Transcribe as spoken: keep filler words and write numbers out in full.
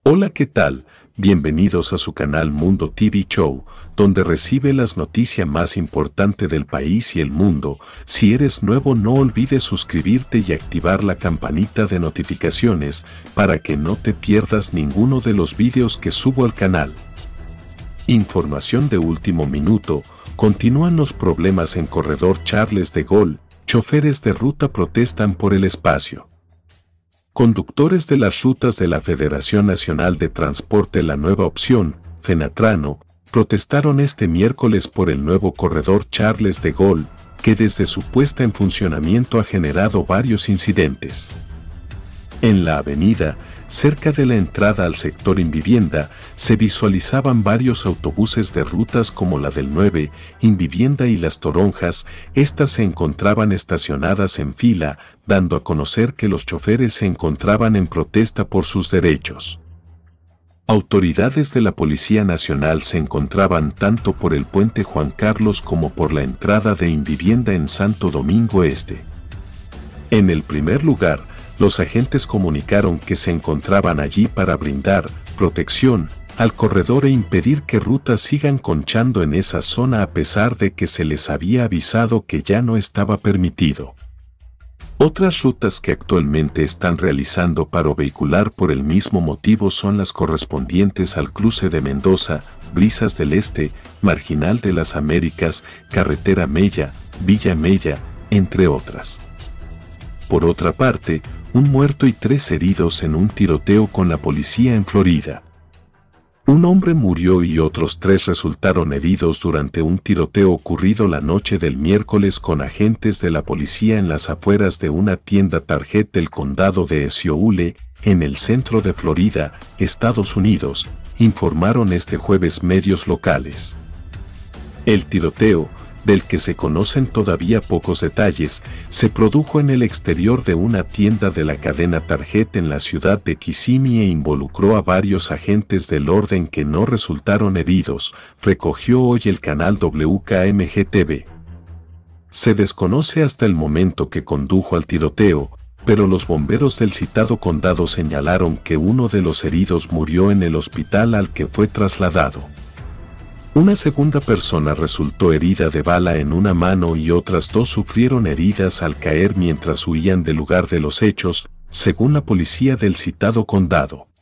Hola, ¿qué tal? Bienvenidos a su canal Mundo T V Show, donde recibe las noticias más importantes del país y el mundo. Si eres nuevo, no olvides suscribirte y activar la campanita de notificaciones para que no te pierdas ninguno de los vídeos que subo al canal. Información de último minuto. Continúan los problemas en Corredor Charles de Gaulle. Choferes de ruta protestan por el espacio. Conductores de las rutas de la Federación Nacional de Transporte La Nueva Opción, FENATRANO, protestaron este miércoles por el nuevo corredor Charles de Gaulle, que desde su puesta en funcionamiento ha generado varios incidentes. En la avenida, cerca de la entrada al sector Invivienda, se visualizaban varios autobuses de rutas como la del nueve, Invivienda y Las Toronjas. Estas se encontraban estacionadas en fila, dando a conocer que los choferes se encontraban en protesta por sus derechos. Autoridades de la Policía Nacional se encontraban tanto por el puente Juan Carlos como por la entrada de Invivienda en Santo Domingo Este. En el primer lugar, los agentes comunicaron que se encontraban allí para brindar protección al corredor e impedir que rutas sigan conchando en esa zona a pesar de que se les había avisado que ya no estaba permitido. Otras rutas que actualmente están realizando paro vehicular por el mismo motivo son las correspondientes al cruce de Mendoza, Brisas del Este, Marginal de las Américas, Carretera Mella, Villa Mella, entre otras. Por otra parte, un muerto y tres heridos en un tiroteo con la policía en Florida. Un hombre murió y otros tres resultaron heridos durante un tiroteo ocurrido la noche del miércoles con agentes de la policía en las afueras de una tienda Target del condado de Seoul, en el centro de Florida, Estados Unidos, informaron este jueves medios locales. El tiroteo, del que se conocen todavía pocos detalles, se produjo en el exterior de una tienda de la cadena Target en la ciudad de Kissimmee e involucró a varios agentes del orden que no resultaron heridos, recogió hoy el canal W K M G T V. Se desconoce hasta el momento que condujo al tiroteo, pero los bomberos del citado condado señalaron que uno de los heridos murió en el hospital al que fue trasladado. Una segunda persona resultó herida de bala en una mano y otras dos sufrieron heridas al caer mientras huían del lugar de los hechos, según la policía del citado condado.